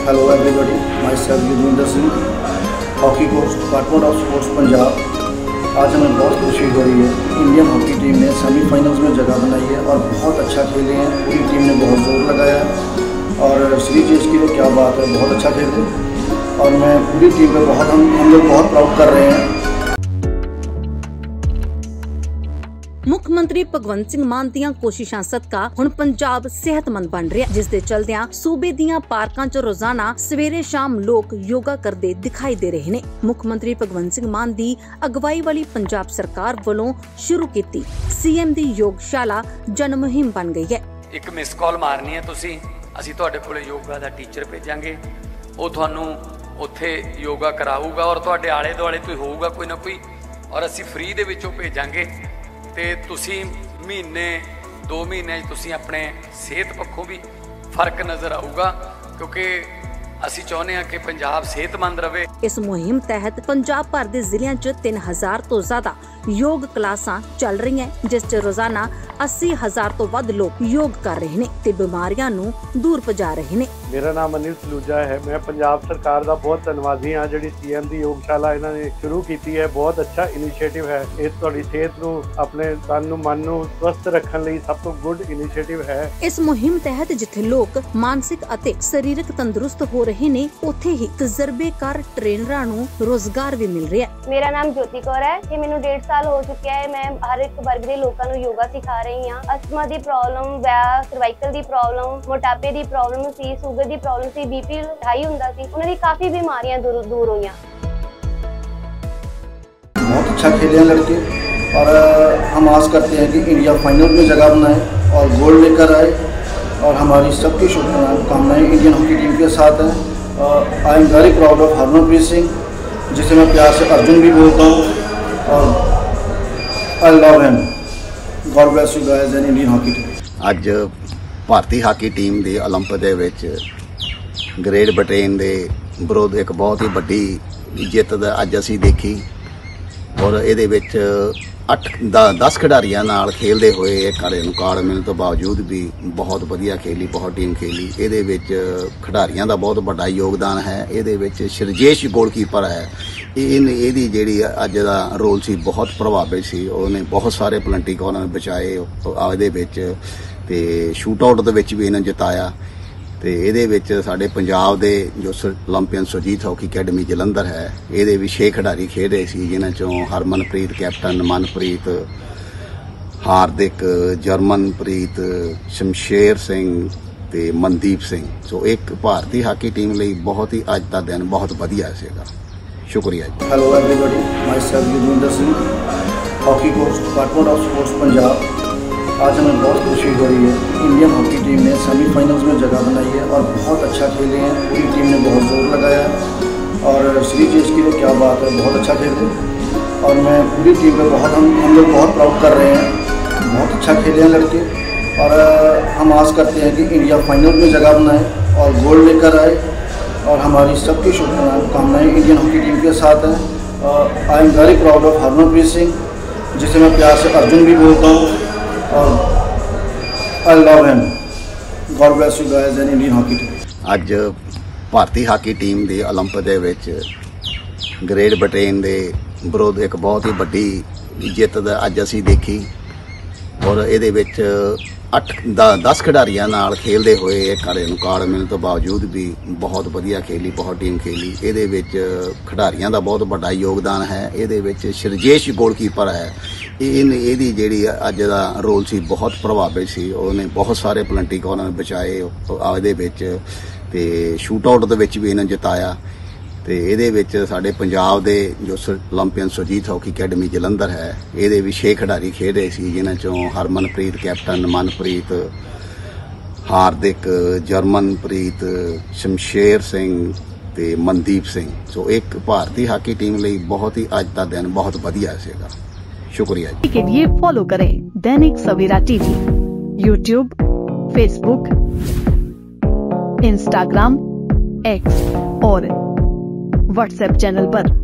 Hello everybody, myself Yudhwinder Singh, hockey coach department of sports Punjab. आज हमें बहुत खुशी हो रही है। इंडियन हॉकी टीम ने सेमीफाइनल्स में जगह बनाई है और बहुत अच्छा खेले हैं। पूरी टीम ने बहुत जोर लगाया है और सीरीज के लिए क्या बात है, बहुत अच्छा खेले और मैं पूरी टीम पे बहुत हम लोग बहुत प्राउड कर रहे हैं। ਮੁੱਖ ਮੰਤਰੀ ਭਗਵੰਤ ਸਿੰਘ ਮਾਨ ਦੀਆਂ ਕੋਸ਼ਿਸ਼ਾਂ ਸਦਕਾ ਹੁਣ ਪੰਜਾਬ ਸਿਹਤਮੰਦ ਬਣ ਰਿਹਾ, ਜਿਸ ਦੇ ਚਲਦਿਆਂ ਸੂਬੇ ਦੀਆਂ ਪਾਰਕਾਂ 'ਚ ਰੋਜ਼ਾਨਾ ਸਵੇਰੇ ਸ਼ਾਮ ਲੋਕ ਯੋਗਾ ਕਰਦੇ ਦਿਖਾਈ ਦੇ ਰਹੇ ਨੇ। ਮੁੱਖ ਮੰਤਰੀ ਭਗਵੰਤ ਸਿੰਘ ਮਾਨ ਦੀ ਅਗਵਾਈ ਵਾਲੀ ਪੰਜਾਬ ਸਰਕਾਰ ਵੱਲੋਂ ਸ਼ੁਰੂ ਕੀਤੀ ਸੀਐਮ ਦੀ ਯੋਗਸ਼ਾਲਾ ਜਨ ਮੁਹਿੰਮ ਬਣ ਗਈ ਹੈ। ਇੱਕ ਮਿਸ ਕਾਲ ਮਾਰਨੀ ਹੈ ਤੁਸੀਂ, ਅਸੀਂ ਤੁਹਾਡੇ ਕੋਲੇ ਯੋਗਾ ਦਾ ਟੀਚਰ ਭੇਜਾਂਗੇ, ਉਹ ਤੁਹਾਨੂੰ ਉੱਥੇ ਯੋਗਾ ਕਰਾਊਗਾ ਔਰ ਤੁਹਾਡੇ ਆਲੇ ਦੁਆਲੇ ਕੋਈ ਹੋਊਗਾ ਕੋਈ ਨਾ ਕੋਈ, ਔਰ ਅਸੀਂ ਫ੍ਰੀ ਦੇ ਵਿੱਚੋਂ ਭੇਜਾਂਗੇ ਤੇ ਤੁਸੀਂ ਮਹੀਨੇ 2 ਮਹੀਨੇ ਤੁਸੀਂ ਆਪਣੇ ਸਿਹਤ ਪੱਖੋਂ ਵੀ ਫਰਕ ਨਜ਼ਰ ਆਊਗਾ, ਕਿਉਂਕਿ ਅਸੀਂ ਚਾਹੁੰਦੇ ਹਾਂ ਕਿ ਪੰਜਾਬ ਸਿਹਤਮੰਦ ਰਹੇ। ਇਸ ਮੁਹਿੰਮ ਤਹਿਤ ਪੰਜਾਬ ਭਰ ਦੇ ਜ਼ਿਲ੍ਹਿਆਂ 'ਚ 3000 ਤੋਂ ਜ਼ਿਆਦਾ ਯੋਗ ਕਲਾਸਾਂ ਚੱਲ ਰਹੀਆਂ, ਜਿਸ 'ਚ ਰੋਜ਼ਾਨਾ 80,000 ਤੋਂ ਵੱਧ ਲੋਕ ਯੋਗ ਕਰ ਰਹੇ ਨੇ ਤੇ ਬਿਮਾਰੀਆਂ ਨੂੰ ਦੂਰ ਭਜਾ ਰਹੇ ਨੇ। ਮੇਰਾ ਨਾਮ ਅਨਿਲ ਸਲੂਜਾ ਹੈ। ਮੈਂ ਪੰਜਾਬ ਸਰਕਾਰ ਦਾ ਬਹੁਤ ਧੰਨਵਾਦੀ ਹਾਂ ਜਿਹੜੀ ਸੀਐਮ ਦੀ ਯੋਗਸ਼ਾਲਾ ਇਹਨਾਂ ਨੇ ਸ਼ੁਰੂ ਕੀਤੀ ਹੈ। ਬਹੁਤ ਅੱਛਾ ਇਨੀਸ਼ੀਏਟਿਵ ਹੈ। ਇਹ ਤੁਹਾਡੀ ਸਿਹਤ ਨੂੰ, ਆਪਣੇ ਤਨ ਨੂੰ, ਮਨ ਨੂੰ ਸਵਸਥ ਰੱਖਣ ਲਈ ਸਭ ਤੋਂ ਗੁੱਡ ਇਨੀਸ਼ੀਏਟਿਵ ਹੈ। ਇਸ ਮੁਹਿੰਮ ਤਹਿਤ ਜਿੱਥੇ ਲੋਕ ਮਾਨਸਿਕ ਅਤੇ ਸਰੀਰਕ ਤੰਦਰੁਸਤ ਹੋ ਰਹੇ ਨੇ, ਉੱਥੇ ਹੀ ਤਜਰਬੇਕਾਰ ਟ੍ਰੇਨਰਾਂ ਨੂੰ ਰੋਜ਼ਗਾਰ ਵੀ ਮਿਲ ਰਿਹਾ ਹੈ। ਮੇਰਾ ਨਾਮ ਜੋਤੀ ਕੌਰ ਹੈ ਤੇ ਮੈਨੂੰ 1.5 ਸਾਲ ਹੋ ਚੁੱਕਿਆ ਹੈ। ਮੈਂ ਹਰ ਇੱਕ ਵਰਗ ਦੇ ਲੋਕਾਂ ਨੂੰ ਯੋਗਾ ਸਿਖਾ ਰਹੀ ਹਾਂ। ਅਸਥਮਾ ਦੀ ਪ੍ਰੋਬਲਮ, ਸਰਵਾਈਕਲ ਦੀ ਪ੍ਰੋਬਲਮ, ਮੋਟਾਪੇ ਦੀ ਪ੍ਰੋਬਲਮ ਸੀ, ਸ਼ੂਗਰ ਦੀ ਪ੍ਰੋਬਲਮ ਸੀ, बीपी हाई ਹੁੰਦਾ ਸੀ, ਉਹਨਾਂ ਦੀ ਕਾਫੀ ਬਿਮਾਰੀਆਂ दूर ਹੋਈਆਂ। बहुत अच्छा खेले हैं लड़के और हम आस करते हैं कि इंडिया फाइनल में जगह बनाए और गोल्ड लेकर आए और हमारी सबकी शुभकामनाएं इंडियन हॉकी टीम के साथ हैं। I am very proud of Harmanpreet Singh, जिसे मैं प्यार से अर्जुन भी बोलता हूँ और I love him. God bless you guys and Indian hockey team. ਅੱਜ ਭਾਰਤੀ ਹਾਕੀ ਟੀਮ ਦੀ ਓਲੰਪਿਕ ਦੇ ਵਿੱਚ ਗ੍ਰੇਟ ਬ੍ਰਿਟੇਨ ਦੇ ਵਿਰੁੱਧ ਇੱਕ ਬਹੁਤ ਹੀ ਵੱਡੀ ਜਿੱਤ ਦਾ ਅੱਜ ਅਸੀਂ ਦੇਖੀ ਔਰ ਇਹਦੇ ਵਿੱਚ 10 ਖਿਡਾਰੀਆਂ ਨਾਲ ਖੇਲਦੇ ਹੋਏ ਇਹ ਘੜੇ ਨੂੰ ਕਾਰਡ ਮਿਲਣ ਤੋਂ ਬਾਵਜੂਦ ਵੀ ਬਹੁਤ ਵਧੀਆ ਖੇਲੀ, ਬਹੁਤ ਟੀਮ ਖੇਲੀ। ਇਹਦੇ ਵਿੱਚ ਖਿਡਾਰੀਆਂ ਦਾ ਬਹੁਤ ਵੱਡਾ ਯੋਗਦਾਨ ਹੈ। ਇਹਦੇ ਵਿੱਚ ਸ਼ਰਜੇਸ਼ ਗੋਲਕੀਪਰ ਹੈ, ਇਹਦੀ ਜਿਹੜੀ ਅੱਜ ਦਾ ਰੋਲ ਸੀ ਬਹੁਤ ਪ੍ਰਭਾਵਿਤ ਸੀ। ਉਹਨੇ ਬਹੁਤ ਸਾਰੇ ਪਲੰਟੀ ਕੋਰਨਰ ਬਚਾਏ ਇਹਦੇ ਵਿੱਚ ਤੇ ਸ਼ੂਟ ਆਊਟ ਦੇ ਵਿੱਚ ਵੀ ਇਹਨਾਂ ਜਿਤਾਇਆ। ਤੇ ਇਹਦੇ ਵਿੱਚ ਸਾਡੇ ਪੰਜਾਬ ਦੇ ਜੋ Olympian Surjit hockey academy Jalandhar ਹੈ, ਇਹਦੇ ਵੀ 6 ਖਿਡਾਰੀ ਖੇਡ ਰਹੇ ਸੀ, ਜਿਨ੍ਹਾਂ ਚੋਂ ਹਰਮਨਪ੍ਰੀਤ ਕੈਪਟਨ, ਮਨਪ੍ਰੀਤ, ਹਾਰਦਿਕ, ਜਰਮਨਪ੍ਰੀਤ, ਸ਼ਮਸ਼ੇਰ ਸਿੰਘ ਤੇ ਮਨਦੀਪ ਸਿੰਘ। ਸੋ ਇੱਕ ਭਾਰਤੀ ਹਾਕੀ ਟੀਮ ਲਈ ਬਹੁਤ ਹੀ ਅੱਜ ਦਾ ਦਿਨ ਬਹੁਤ ਵਧੀਆ ਸੀਗਾ। शुक्रिया जी। Hello everybody, myself Yudhwinder Singh, hockey coach department of sports Punjab. आज हमें बहुत खुशी हो रही है। इंडियन हॉकी टीम ने सेमीफाइनल्स में जगह बनाई है और बहुत अच्छा खेले हैं। पूरी टीम ने बहुत जोर लगाया है और सीरीज के लिए क्या बात है, बहुत अच्छा खेले और मैं पूरी टीम पे हम लोग बहुत प्राउड कर रहे हैं। बहुत अच्छा खेले हैं लड़के और हम आस करते हैं कि इंडिया फाइनल में जगह बनाए और गोल्ड लेकर आए और हमारी सबकी शुभकामनाएं इंडियन हॉकी टीम के साथ हैं। I am very proud of Harmanpreet Singh, जिसे मैं प्यार से अर्जुन भी बोलता हूँ और I love him. God bless you guys and Indian hockey team. ਅੱਜ ਭਾਰਤੀ ਹਾਕੀ ਟੀਮ ਦੀ ਓਲੰਪਿਕ ਦੇ ਵਿੱਚ ਗ੍ਰੇਟ ਬ੍ਰਿਟੇਨ ਦੇ ਵਿਰੁੱਧ ਇੱਕ ਬਹੁਤ ਹੀ ਵੱਡੀ ਜਿੱਤ ਦਾ ਅੱਜ ਅਸੀਂ ਦੇਖੀ ਔਰ ਇਹਦੇ ਵਿੱਚ 10 ਖਿਡਾਰੀਆਂ ਨਾਲ ਖੇਲਦੇ ਹੋਏ ਇਹ ਘੜੇ ਨੂੰ ਕਾਰਡ ਮਿਲਣ ਤੋਂ ਬਾਵਜੂਦ ਵੀ ਬਹੁਤ ਵਧੀਆ ਖੇਲੀ, ਬਹੁਤ ਟੀਮ ਖੇਲੀ। ਇਹਦੇ ਵਿੱਚ ਖਿਡਾਰੀਆਂ ਦਾ ਬਹੁਤ ਵੱਡਾ ਯੋਗਦਾਨ ਹੈ। ਇਹਦੇ ਵਿੱਚ ਸ਼ਰਜੇਸ਼ ਗੋਲਕੀਪਰ ਹੈ, ਇਹਦੀ ਜਿਹੜੀ ਅੱਜ ਦਾ ਰੋਲ ਸੀ ਬਹੁਤ ਪ੍ਰਭਾਵਿਤ ਸੀ। ਉਹਨੇ ਬਹੁਤ ਸਾਰੇ ਪਲੰਟੀ ਕੋਰਨਰ ਬਚਾਏ ਇਹਦੇ ਵਿੱਚ ਤੇ ਸ਼ੂਟ ਆਊਟ ਦੇ ਵਿੱਚ ਵੀ ਇਹਨਾਂ ਜਿਤਾਇਆ। ਤੇ ਇਹਦੇ ਵਿੱਚ ਸਾਡੇ ਪੰਜਾਬ ਦੇ ਜੋ Olympian Surjit hockey academy Jalandhar ਹੈ, ਇਹਦੇ ਵੀ 6 ਖਿਡਾਰੀ ਖੇਡ ਰਹੇ ਸੀ, ਜਿਨ੍ਹਾਂ ਚੋਂ ਹਰਮਨਪ੍ਰੀਤ ਕੈਪਟਨ, ਮਨਪ੍ਰੀਤ, ਹਾਰਦਿਕ, ਜਰਮਨਪ੍ਰੀਤ, ਸ਼ਮਸ਼ੇਰ ਸਿੰਘ ਤੇ ਮਨਦੀਪ ਸਿੰਘ। ਸੋ ਇੱਕ ਭਾਰਤੀ ਹਾਕੀ ਟੀਮ ਲਈ ਬਹੁਤ ਹੀ ਅੱਜ ਦਾ ਦਿਨ ਬਹੁਤ ਵਧੀਆ ਸੀਗਾ। शुक्रिया जी। के लिए फॉलो करें Dainik Savera TV, YouTube, Facebook, Instagram, X और व्हाट्सएप चैनल पर।